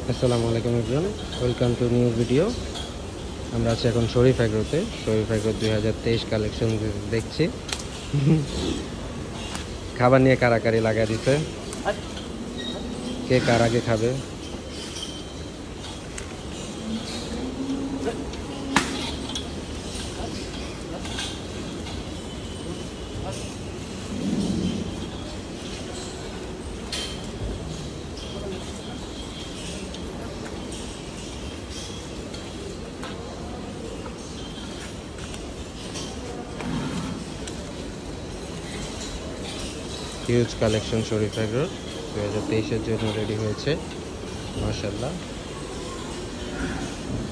আসসালামু আলাইকুম everyone, welcome to new video. আমরা আছি এখন শরীফ এগ্রোতে। শরীফ এগ্রো 2023 কালেকশন দেখছি। খাবার নিয়ে কারাকারি লাগা দিছে, কে কার আগে খাবে। হিউজ কালেকশন শরীফ এগ্রোর 2023-এর জন্য রেডি হয়েছে, মাশাআল্লাহ।